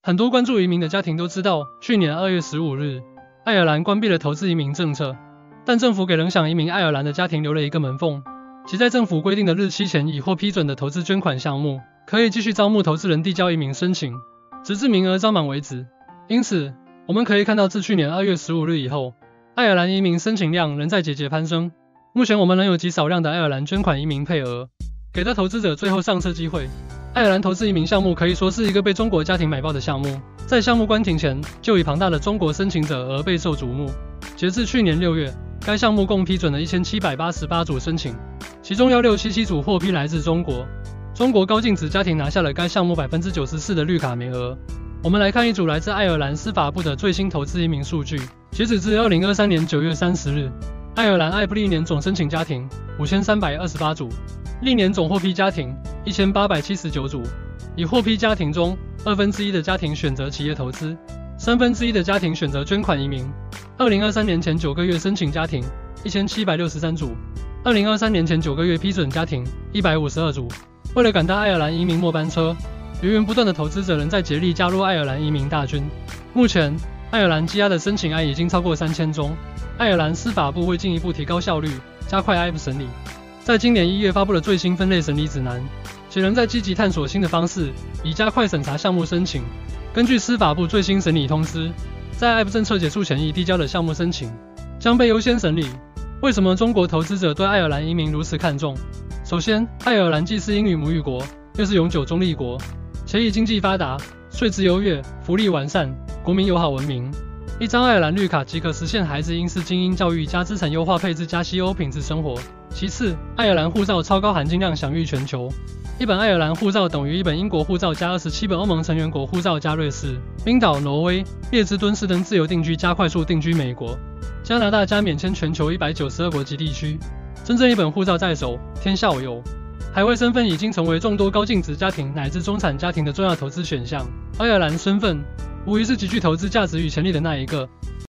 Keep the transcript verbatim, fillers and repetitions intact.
很多关注移民的家庭都知道，去年二月十五日，爱尔兰关闭了投资移民政策，但政府给仍想移民爱尔兰的家庭留了一个门缝，即在政府规定的日期前已获批准的投资捐款项目，可以继续招募投资人递交移民申请，直至名额招满为止。因此，我们可以看到自去年二月十五日以后，爱尔兰移民申请量仍在节节攀升。目前我们仍有极少量的爱尔兰捐款移民配额，给到投资者最后上车机会。爱尔兰投资移民项目可以说是一个被中国家庭买爆的项目，在项目关停前就以庞大的中国申请者而备受瞩目。截至去年六月，该项目共批准了一千七百八十八组申请，其中幺六七七组获批来自中国。中国高净值家庭拿下了该项目 百分之九十四 的绿卡名额。我们来看一组来自爱尔兰司法部的最新投资移民数据，截止至二零二三年九月三十日，爱尔兰艾布历年总申请家庭五千三百二十八组，历年总获批家庭一千八百七十九组。以获批家庭中，二分之一的家庭选择企业投资，三分之一的家庭选择捐款移民。二零二三年前九个月申请家庭一千七百六十三组，二零二三年前九个月批准家庭一百五十二组。为了赶到爱尔兰移民末班车，源源不断的投资者仍在竭力加入爱尔兰移民大军。目前，爱尔兰积压的申请案已经超过三千宗。爱尔兰司法部为进一步提高效率，加快 I P 审理，在今年一月发布了最新分类审理指南，且仍在积极探索新的方式，以加快审查项目申请。根据司法部最新审理通知，在 I P 政策结束前已递交的项目申请将被优先审理。为什么中国投资者对爱尔兰移民如此看重？首先，爱尔兰既是英语母语国，又是永久中立国，且以经济发达、税制优越、福利完善、国民友好闻名。一张爱尔兰绿卡即可实现孩子英式精英教育加资产优化配置加西欧品质生活。其次，爱尔兰护照超高含金量享誉全球，一本爱尔兰护照等于一本英国护照加二十七本欧盟成员国护照加瑞士、冰岛、挪威、列支敦士登自由定居加快速定居美国、加拿大加免签全球一百九十二国及地区。真正一本护照在手，天下我有。海外身份已经成为众多高净值家庭乃至中产家庭的重要投资选项。爱尔兰身份无疑是极具投资价值与潜力的那一个。